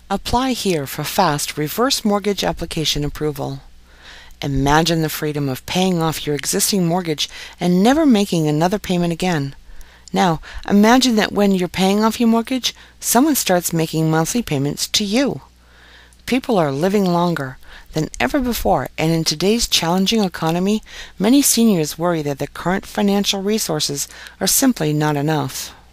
Apply here for fast reverse mortgage application approval. Imagine the freedom of paying off your existing mortgage and never making another payment again. Now, imagine that when you're paying off your mortgage, someone starts making monthly payments to you. People are living longer than ever before, and in today's challenging economy, many seniors worry that their current financial resources are simply not enough.